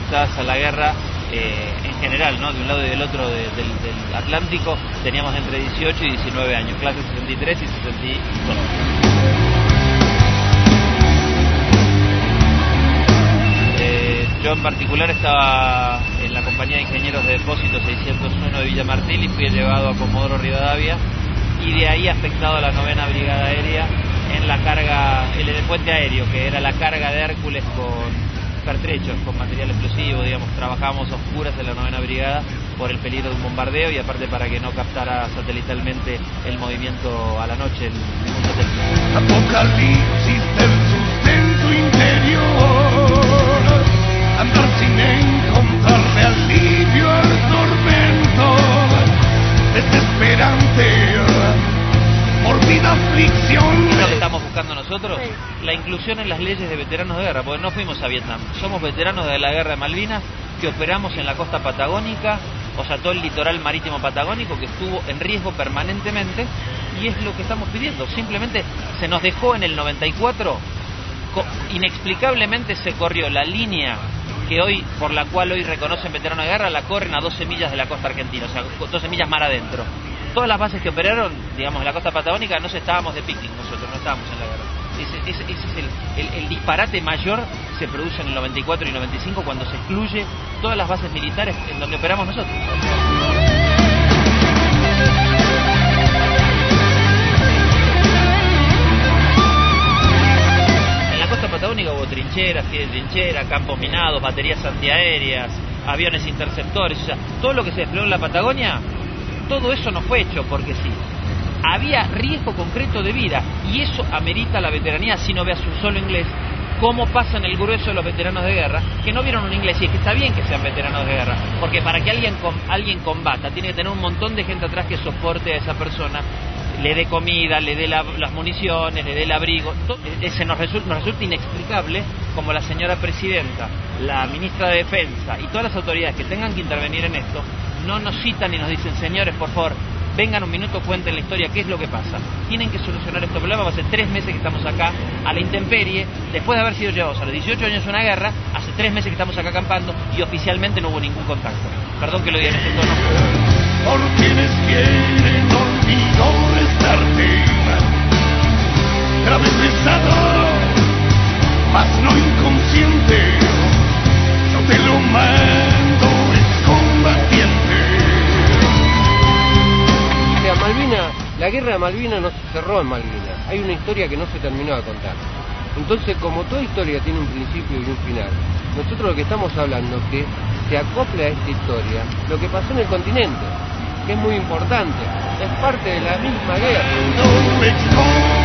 conectadas a la guerra en general, ¿no? De un lado y del otro del Atlántico, teníamos entre 18 y 19 años, clase 63 y 62. Yo en particular estaba en la compañía de ingenieros de depósito 601 de Villa Martelli y fui llevado a Comodoro Rivadavia y de ahí afectado a la 9ª Brigada Aérea en la carga, el puente aéreo, que era la carga de Hércules con pertrechos, con material explosivo, digamos. Trabajábamos a oscuras en la 9ª Brigada por el peligro de un bombardeo y aparte para que no captara satelitalmente el movimiento a la noche en un satélite. Apocalipsis del sustento interior, andar sin encontrarle alivio al tormento, desesperante, morbida aflicción. ¿Qué es lo que estamos buscando nosotros? Sí. La inclusión en las leyes de veteranos de guerra, porque no fuimos a Vietnam, somos veteranos de la Guerra de Malvinas que operamos en la costa patagónica, o sea, todo el litoral marítimo patagónico que estuvo en riesgo permanentemente, y es lo que estamos pidiendo. Simplemente se nos dejó en el 94, inexplicablemente se corrió la línea que hoy, por la cual hoy reconocen veteranos de guerra, la corren a 12 millas de la costa argentina, o sea, 12 millas mar adentro. Todas las bases que operaron, digamos, en la costa patagónica, no estábamos de picnic nosotros, no estábamos en la guerra. Ese es el disparate mayor, se produce en el 94 y 95 cuando se excluye todas las bases militares en donde operamos nosotros. En la costa patagónica hubo trincheras, pie de trinchera, campos minados, baterías antiaéreas, aviones interceptores, o sea, todo lo que se desplegó en la Patagonia, todo eso no fue hecho porque sí. Había riesgo concreto de vida y eso amerita la veteranía, si no veas un solo inglés, como pasa en el grueso de los veteranos de guerra, que no vieron un inglés, y es que está bien que sean veteranos de guerra, porque para que alguien combata, tiene que tener un montón de gente atrás que soporte a esa persona, le dé comida, le dé las municiones, le dé el abrigo. Nos resulta inexplicable como la señora presidenta, la ministra de Defensa y todas las autoridades que tengan que intervenir en esto, no nos citan y nos dicen, señores, por favor, vengan un minuto, cuenten la historia, qué es lo que pasa. Tienen que solucionar este problema. Hace 3 meses que estamos acá, a la intemperie, después de haber sido llevados a los 18 años a una guerra, hace 3 meses que estamos acá acampando y oficialmente no hubo ningún contacto. Perdón que lo diga en este tono. Por quienes quieren olvido restarte, grave pesado, mas no inconsciente, yo te lo mando, es combatiente. La guerra de Malvinas no se cerró en Malvinas, hay una historia que no se terminó de contar. Entonces, como toda historia tiene un principio y un final, nosotros lo que estamos hablando es que se acople a esta historia lo que pasó en el continente, que es muy importante, es parte de la misma guerra.